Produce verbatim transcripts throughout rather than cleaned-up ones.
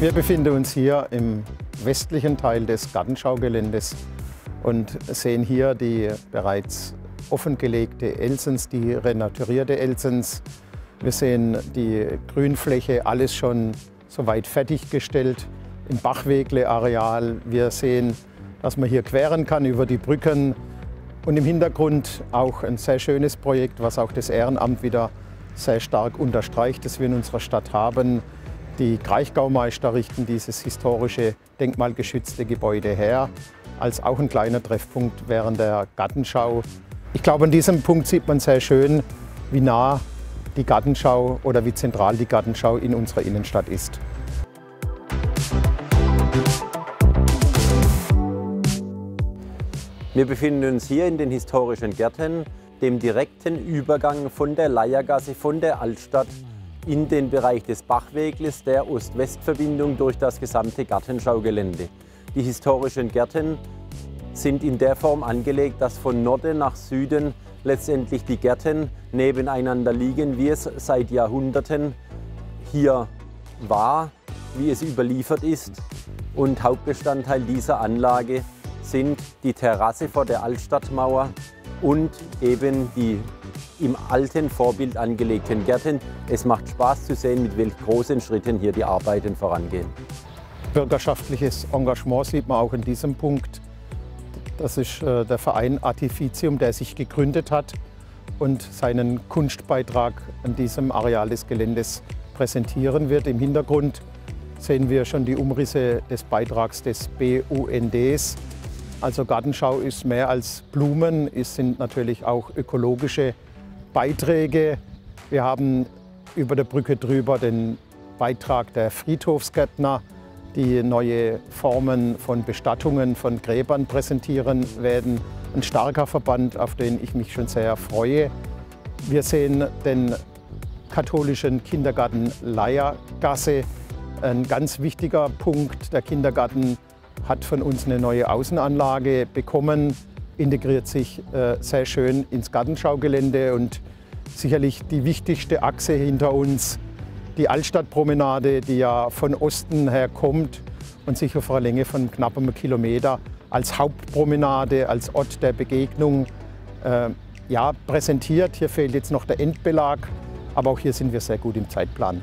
Wir befinden uns hier im westlichen Teil des Gartenschaugeländes und sehen hier die bereits offengelegte Elsens, die renaturierte Elsens. Wir sehen die Grünfläche, alles schon soweit fertiggestellt im Bachwegle-Areal. Wir sehen, dass man hier queren kann über die Brücken und im Hintergrund auch ein sehr schönes Projekt, was auch das Ehrenamt wieder sehr stark unterstreicht, das wir in unserer Stadt haben. Die Kraichgaumeister richten dieses historische, denkmalgeschützte Gebäude her, als auch ein kleiner Treffpunkt während der Gartenschau. Ich glaube, an diesem Punkt sieht man sehr schön, wie nah die Gartenschau oder wie zentral die Gartenschau in unserer Innenstadt ist. Wir befinden uns hier in den historischen Gärten, dem direkten Übergang von der Leiergasse, von der Altstadt in den Bereich des Bachwegles, der Ost-West-Verbindung durch das gesamte Gartenschaugelände. Die historischen Gärten sind in der Form angelegt, dass von Norden nach Süden letztendlich die Gärten nebeneinander liegen, wie es seit Jahrhunderten hier war, wie es überliefert ist. Und Hauptbestandteil dieser Anlage sind die Terrasse vor der Altstadtmauer und eben die im alten Vorbild angelegten Gärten. Es macht Spaß zu sehen, mit welch großen Schritten hier die Arbeiten vorangehen. Bürgerschaftliches Engagement sieht man auch in diesem Punkt. Das ist äh, der Verein Artificium, der sich gegründet hat und seinen Kunstbeitrag an diesem Areal des Geländes präsentieren wird. Im Hintergrund sehen wir schon die Umrisse des Beitrags des B U N Ds. Also Gartenschau ist mehr als Blumen, es sind natürlich auch ökologische Beiträge. Wir haben über der Brücke drüber den Beitrag der Friedhofsgärtner, die neue Formen von Bestattungen von Gräbern präsentieren werden. Ein starker Verband, auf den ich mich schon sehr freue. Wir sehen den katholischen Kindergarten Leiergasse, ein ganz wichtiger Punkt. Der Kindergarten hat von uns eine neue Außenanlage bekommen, integriert sich äh, sehr schön ins Gartenschaugelände und sicherlich die wichtigste Achse hinter uns, die Altstadtpromenade, die ja von Osten her kommt und sich auf einer Länge von knapp einem Kilometer als Hauptpromenade, als Ort der Begegnung äh, ja, präsentiert. Hier fehlt jetzt noch der Endbelag, aber auch hier sind wir sehr gut im Zeitplan.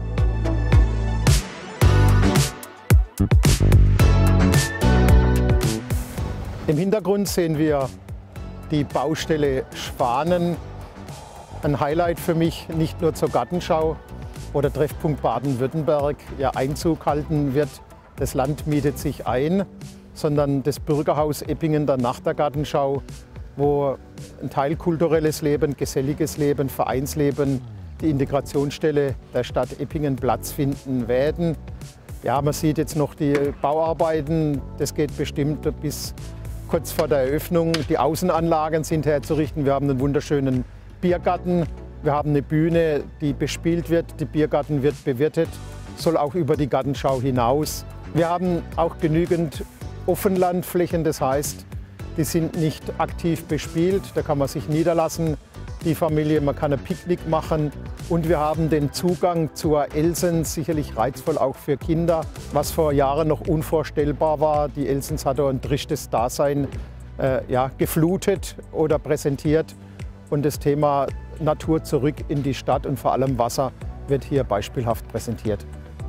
Im Hintergrund sehen wir die Baustelle Schwanen. Ein Highlight für mich, nicht nur zur Gartenschau, wo der Treffpunkt Baden-Württemberg ja Einzug halten wird. Das Land mietet sich ein, sondern das Bürgerhaus Eppingen dann nach der Gartenschau, wo ein Teil kulturelles Leben, geselliges Leben, Vereinsleben, die Integrationsstelle der Stadt Eppingen Platz finden werden. Ja, man sieht jetzt noch die Bauarbeiten, das geht bestimmt bis kurz vor der Eröffnung. Die Außenanlagen sind herzurichten. Wir haben einen wunderschönen Biergarten. Wir haben eine Bühne, die bespielt wird. Der Biergarten wird bewirtet, soll auch über die Gartenschau hinaus. Wir haben auch genügend Offenlandflächen, das heißt, die sind nicht aktiv bespielt. Da kann man sich niederlassen, die Familie, man kann ein Picknick machen. Und wir haben den Zugang zur Elsens, sicherlich reizvoll auch für Kinder, was vor Jahren noch unvorstellbar war. Die Elsens hatte ein tristes Dasein äh, ja, geflutet oder präsentiert. Und das Thema Natur zurück in die Stadt und vor allem Wasser wird hier beispielhaft präsentiert.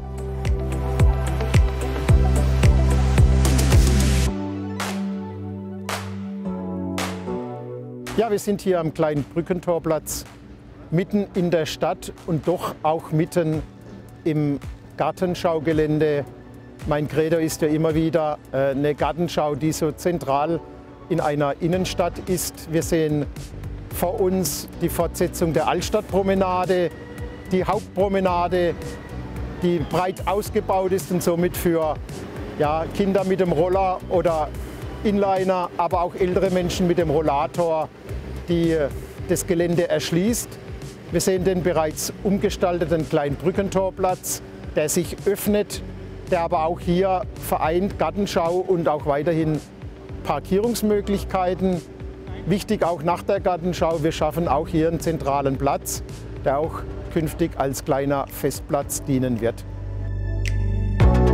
Ja, wir sind hier am kleinen Brückentorplatz, mitten in der Stadt und doch auch mitten im Gartenschaugelände. Mein Credo ist ja immer wieder äh, eine Gartenschau, die so zentral in einer Innenstadt ist. Wir sehen vor uns die Fortsetzung der Altstadtpromenade, die Hauptpromenade, die breit ausgebaut ist und somit für ja, Kinder mit dem Roller oder Inliner, aber auch ältere Menschen mit dem Rollator, die das Gelände erschließt. Wir sehen den bereits umgestalteten kleinen Brückentorplatz, der sich öffnet, der aber auch hier vereint Gartenschau und auch weiterhin Parkierungsmöglichkeiten. Wichtig auch nach der Gartenschau, wir schaffen auch hier einen zentralen Platz, der auch künftig als kleiner Festplatz dienen wird.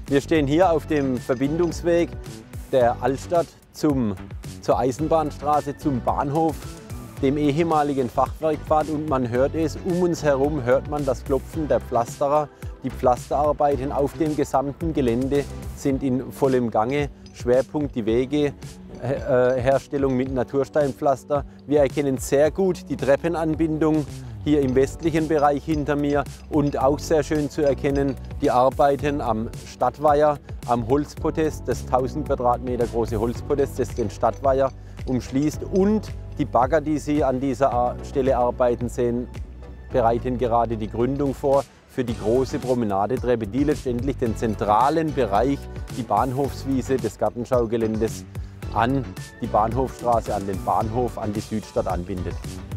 Wir stehen hier auf dem Verbindungsweg der Altstadt zum, zur Eisenbahnstraße, zum Bahnhof, dem ehemaligen Fachwerkpfad, und man hört es, um uns herum hört man das Klopfen der Pflasterer. Die Pflasterarbeiten auf dem gesamten Gelände sind in vollem Gange. Schwerpunkt die Wegeherstellung mit Natursteinpflaster. Wir erkennen sehr gut die Treppenanbindung hier im westlichen Bereich hinter mir und auch sehr schön zu erkennen die Arbeiten am Stadtweiher, am Holzpodest, das tausend Quadratmeter große Holzpodest, das den Stadtweiher umschließt, und die Bagger, die Sie an dieser Stelle arbeiten sehen, bereiten gerade die Gründung vor für die große Promenadetreppe, die letztendlich den zentralen Bereich, die Bahnhofswiese des Gartenschaugeländes, an die Bahnhofstraße, an den Bahnhof, an die Südstadt anbindet.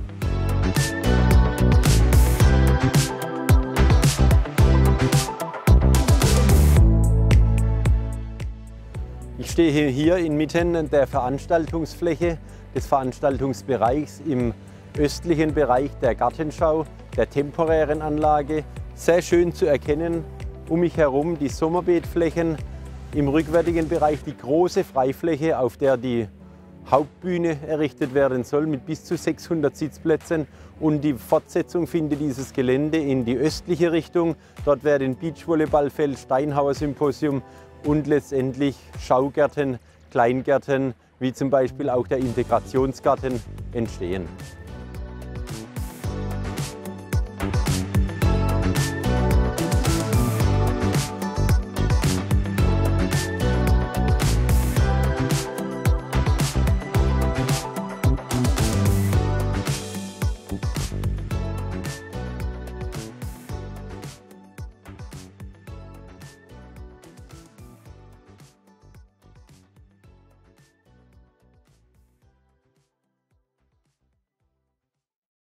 Ich stehe hier inmitten der Veranstaltungsfläche, des Veranstaltungsbereichs im östlichen Bereich der Gartenschau, der temporären Anlage. Sehr schön zu erkennen um mich herum die Sommerbeetflächen, im rückwärtigen Bereich die große Freifläche, auf der die Hauptbühne errichtet werden soll mit bis zu sechshundert Sitzplätzen, und die Fortsetzung findet dieses Gelände in die östliche Richtung. Dort werden Beachvolleyballfeld, Steinhauer-Symposium und letztendlich Schaugärten, Kleingärten, wie zum Beispiel auch der Integrationsgarten, entstehen.